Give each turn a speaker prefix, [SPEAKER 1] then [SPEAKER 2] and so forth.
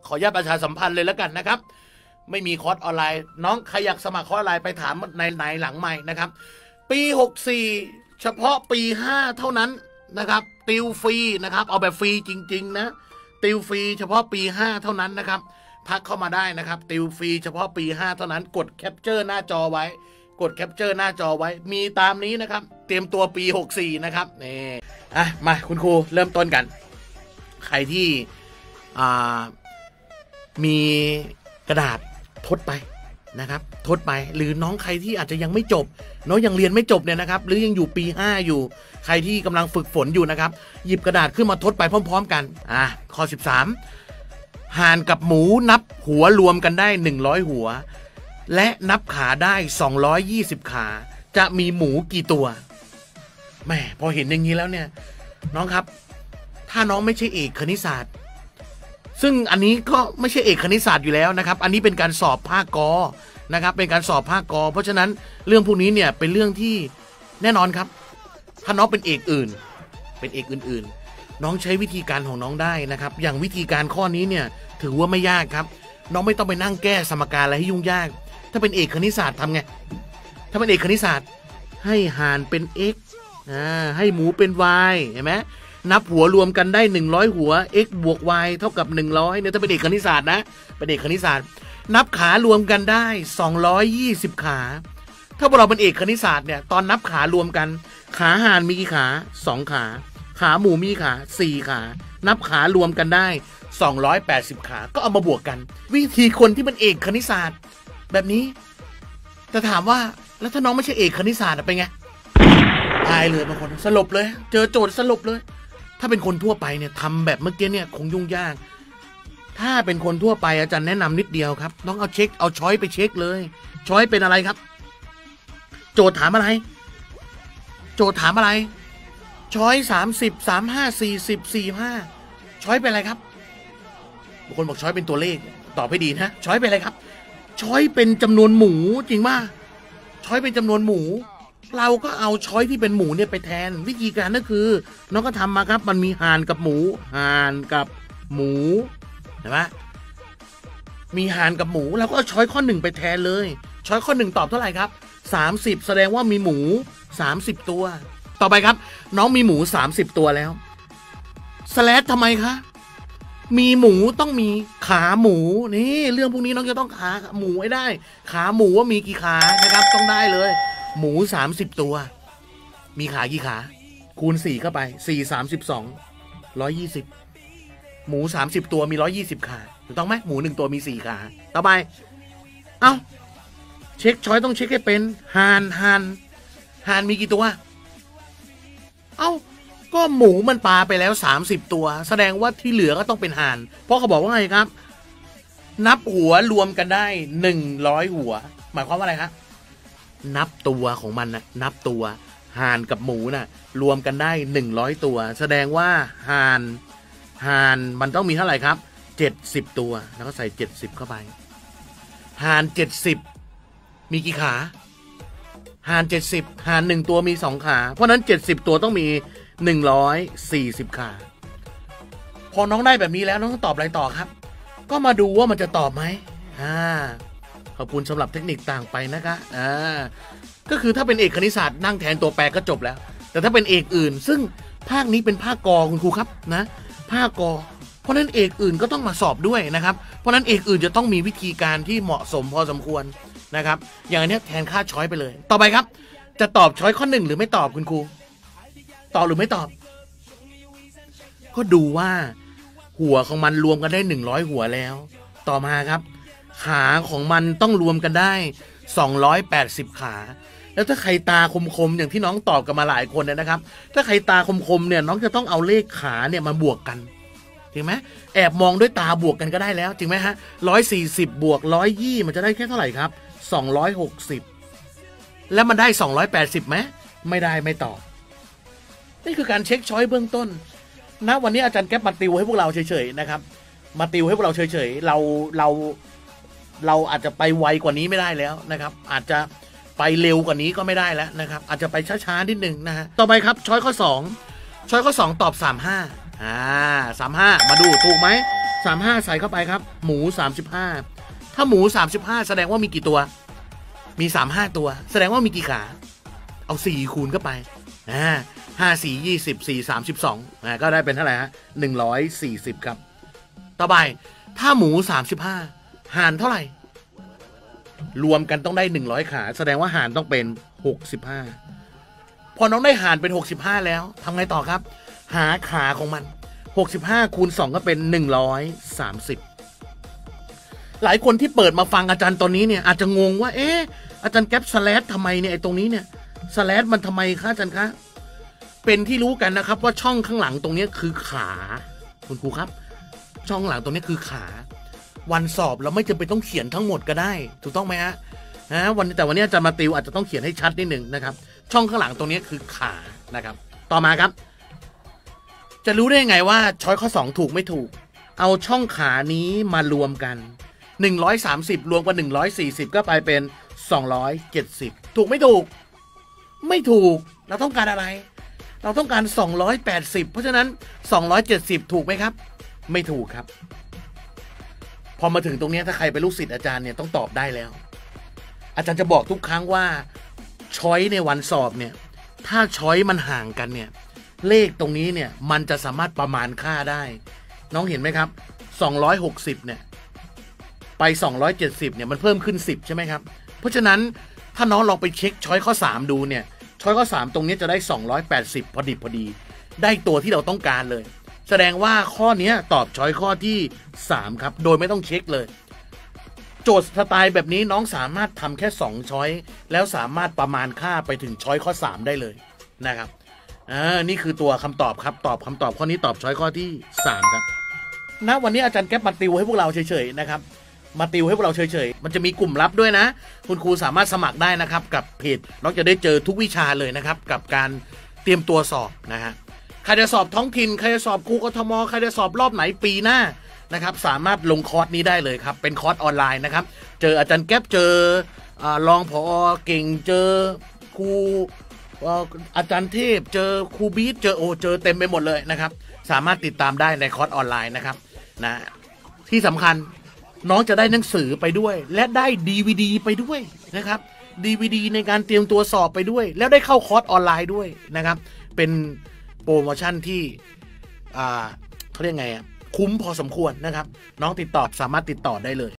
[SPEAKER 1] ขออนุญาตประชาสัมพันธ์เลยแล้วกันนะครับไม่มีคอร์สออนไลน์น้องใครอยากสมัครคอร์สออนไลน์ไปถามในหลังใหม่นะครับปี64เฉพาะปี5เท่านั้นนะครับติวฟรีนะครับเอาแบบฟรีจริงๆนะติวฟรีเฉพาะปี5เท่านั้นนะครับทักเข้ามาได้นะครับติวฟรีเฉพาะปี5เท่านั้นกดแคปเจอร์หน้าจอไว้กดแคปเจอร์หน้าจอไว้มีตามนี้นะครับเตรียมตัวปี64นะครับนี่มาคุณครูเริ่มต้นกันใครที่มีกระดาษทดไปนะครับทดไปหรือน้องใครที่อาจจะยังไม่จบน้องยังเรียนไม่จบเนี่ยนะครับหรือยังอยู่ปี5อยู่ใครที่กำลังฝึกฝนอยู่นะครับหยิบกระดาษขึ้นมาทดไปพร้อมๆกันข้อ13ห่านกับหมูนับหัวรวมกันได้100หัวและนับขาได้220ขาจะมีหมูกี่ตัวแม่พอเห็นอย่างนี้แล้วเนี่ยน้องครับถ้าน้องไม่ใช่เอกคณิตศาสตร์ซึ่งอันนี้ก็ไม่ใช่เอกคณิตศาสตร์อยู่แล้วนะครับอันนี้เป็นการสอบภาคก.นะครับเป็นการสอบภาคก.เพราะฉะนั้นเรื่องพวกนี้เนี่ยเป็นเรื่องที่แน่นอนครับถ้าน้องเป็นเอกอื่นเป็นเอกอื่นๆน้องใช้วิธีการของน้องได้นะครับอย่างวิธีการข้อนี้เนี่ยถือว่าไม่ยากครับน้องไม่ต้องไปนั่งแก้สมการอะไรให้ยุ่งยากถ้าเป็นเอกคณิตศาสตร์ทำไงถ้าเป็นเอกคณิตศาสตร์ให้ห่านเป็น x ให้หมูเป็น y เห็นไหมนับหัวรวมกันได้100หัว x บวก y เท่ากับ100เนี่ยถ้าเป็นเอกคณิตศาสตร์นะเป็นเอกคณิตศาสตร์นับขารวมกันได้220ขาถ้าพวกเราเป็นเอกคณิตศาสตร์เนี่ยตอนนับขารวมกันขาห่านมีกี่ขา2ขาขาหมูมีขา4ขานับขารวมกันได้280ขาก็เอามาบวกกันวิธีคนที่เป็นเอกคณิตศาสตร์แบบนี้แต่ถามว่าแล้วถ้าน้องไม่ใช่เอกคณิตศาสตร์เป็นไงตายเลยบางคนสลบเลยเจอโจทย์สลบเลยถ้าเป็นคนทั่วไปเนี่ยทำแบบเมื่อกี้เนี่ยคงยุ่งยากถ้าเป็นคนทั่วไปอาจารย์แนะนำนิดเดียวครับน้องเอาช้อยไปเช็คเลยช้อยเป็นอะไรครับโจทย์ถามอะไรโจทย์ถามอะไรช้อย30 35 40 45ช้อยเป็นอะไรครับบางคนบอกช้อยเป็นตัวเลขตอบให้ดีนะช้อยเป็นอะไรครับช้อยเป็นจำนวนหมูจริงป่ะช้อยเป็นจำนวนหมูเราก็เอาช้อยที่เป็นหมูเนี่ยไปแทนวิธีการก็คือน้องก็ทำมาครับมันมีห่านกับหมูห่านกับหมูเห็นไหมมีห่านกับหมูเราก็เอาช้อยข้อ1ไปแทนเลยช้อยข้อ1ตอบเท่าไหร่ครับ30แสดงว่ามีหมู30ตัวต่อไปครับน้องมีหมู30ตัวแล้วสแลชทำไมคะมีหมูต้องมีขาหมูนี่เรื่องพวกนี้น้องจะต้องขาหมูให้ได้ขาหมูว่ามีกี่ขานะครับต้องได้เลยหมู30ตัวมีขากี่ขาคูณ4เข้าไป4 32 120หมู30ตัวมี120ขาถูกต้องไหมหมู1ตัวมี4ขาต่อไปเอ้าเช็คช้อยต้องเช็คให้เป็นห่านมีกี่ตัวเอ้าก็หมูมันปลาไปแล้ว30ตัวแสดงว่าที่เหลือก็ต้องเป็นห่านเพราะเขาบอกว่าไงครับนับหัวรวมกันได้100หัวหมายความว่าอะไรครับนับตัวของมันนะนับตัวห่านกับหมูน่ะรวมกันได้100ตัวแสดงว่าห่านมันต้องมีเท่าไหร่ครับ70ตัวแล้วก็ใส่70เข้าไปห่าน70มีกี่ขาห่าน70ห่าน1ตัวมี2ขาเพราะนั้น70ตัวต้องมี140ขาพอน้องได้แบบนี้แล้วน้องต้องตอบอะไรต่อครับก็มาดูว่ามันจะตอบไหมขอบคุณสำหรับเทคนิคต่างไปนะคะก็คือถ้าเป็นเอกคณิตศาสตร์นั่งแทนตัวแปรก็จบแล้วแต่ถ้าเป็นเอกอื่นซึ่งภาคนี้เป็นภาคกอคุณครูครับนะภาคกอเพราะนั้นเอกอื่นก็ต้องมาสอบด้วยนะครับเพราะนั้นเอกอื่นจะต้องมีวิธีการที่เหมาะสมพอสมควรนะครับอย่างนี้แทนค่าช้อยไปเลยต่อไปครับจะตอบช้อยข้อ1หรือไม่ตอบคุณครูตอบหรือไม่ตอบก็ดูว่าหัวของมันรวมกันได้100หัวแล้วต่อมาครับขาของมันต้องรวมกันได้280ขาแล้วถ้าใครตาคมๆอย่างที่น้องตอบกันมาหลายคนนะครับถ้าใครตาคมๆเนี่ยน้องจะต้องเอาเลขขาเนี่ยมาบวกกันจริงไหมแอบมองด้วยตาบวกกันก็ได้แล้วจริงไหมฮะ140บวก120มันจะได้แค่เท่าไหร่ครับ260แล้วมันได้280ไหมไม่ได้ไม่ตอบนี่คือการเช็คช้อยเบื้องต้นนะวันนี้อาจารย์แก๊ปมาติวให้พวกเราเฉยๆนะครับมาติวให้พวกเราเฉยๆเราอาจจะไปไวกว่านี้ไม่ได้แล้วนะครับอาจจะไปเร็วกว่านี้ก็ไม่ได้แล้วนะครับอาจจะไปช้าๆนิดนึงนะฮะต่อไปครับช้อยข้อ2ตอบ35 35มาดูถูกไหม 35ใส่เข้าไปครับหมู35ถ้าหมู35แสดงว่ามีกี่ตัวมี35ตัวแสดงว่ามีกี่ขาเอา4คูณเข้าไป5 4 20 4 32ก็ได้เป็นเท่าไหร่ฮะ140ครับต่อไปถ้าหมู35หารเท่าไหร่รวมกันต้องได้100ขาแสดงว่าหารต้องเป็น65พอน้องได้หารเป็น65แล้วทำไงต่อครับหาขาของมัน65คูณ2ก็เป็น130หลายคนที่เปิดมาฟังอาจารย์ตอนนี้เนี่ยอาจจะงงว่าอาจารย์แก๊ปสแลชทำไมเนี่ยไอ้ตรงนี้เนี่ยสแลชมันทำไมคะอาจารย์คะเป็นที่รู้กันนะครับว่าช่องข้างหลังตรงนี้คือขาคุณครูครับช่องหลังตรงนี้คือขาวันสอบเราไม่จำเป็นต้องเขียนทั้งหมดก็ได้ถูกต้องไหมฮะแต่วันนี้อาจารย์มาติวอาจจะต้องเขียนให้ชัดนิดหนึ่งนะครับช่องข้างหลังตรงนี้คือขานะครับต่อมาครับจะรู้ได้ไงว่าช้อยข้อ2ถูกไม่ถูกเอาช่องขานี้มารวมกัน130รวมกับ140ก็ไปเป็น270ถูกไม่ถูกไม่ถูกเราต้องการอะไรเราต้องการ280เพราะฉะนั้น270ถูกไหมครับไม่ถูกครับพอมาถึงตรงนี้ถ้าใครเป็นลูกศิษย์อาจารย์เนี่ยต้องตอบได้แล้วอาจารย์จะบอกทุกครั้งว่าช้อยในวันสอบเนี่ยถ้าช้อยมันห่างกันเนี่ยเลขตรงนี้เนี่ยมันจะสามารถประมาณค่าได้น้องเห็นไหมครับ260เนี่ยไป270เนี่ยมันเพิ่มขึ้น10ใช่ไหมครับเพราะฉะนั้นถ้าน้องลองไปเช็คช้อยข้อ3ดูเนี่ยช้อยข้อ3ตรงนี้จะได้280พอดีได้ตัวที่เราต้องการเลยแสดงว่าข้อนี้ตอบช้อยข้อที่3ครับโดยไม่ต้องเช็คเลยโจทย์สไตล์แบบนี้น้องสามารถทำแค่2ช้อยแล้วสามารถประมาณค่าไปถึงช้อยข้อ3ได้เลยนะครับนี่คือตัวคำตอบครับตอบคำตอบข้อนี้ตอบช้อยข้อที่3ครับณวันนี้อาจารย์แก๊ปมาติวให้พวกเราเฉยๆนะครับมาติวให้พวกเราเฉยๆมันจะมีกลุ่มลับด้วยนะคุณครูสามารถสมัครได้นะครับกับเพจน้องจะได้เจอทุกวิชาเลยนะครับกับการเตรียมตัวสอบนะฮะใครจะสอบท้องถิ่นใครจะสอบครูกทมใครจะสอบรอบไหนปีหน้านะครับสามารถลงคอร์สนี้ได้เลยครับเป็นคอร์สออนไลน์นะครับเจออาจารย์แก๊ปเจอรองผอเก่งเจอครูอาจารย์เทพเจอครูบีทเจอเต็มไปหมดเลยนะครับสามารถติดตามได้ในคอร์สออนไลน์นะครับนะที่สำคัญน้องจะได้หนังสือไปด้วยและได้ DVD ไปด้วยนะครับ DVD ในการเตรียมตัวสอบไปด้วยแล้วได้เข้าคอร์สออนไลน์ด้วยนะครับเป็นโปรโมชั่นที่เขาเรียกไงคุ้มพอสมควรนะครับน้องสามารถติดต่อได้เลย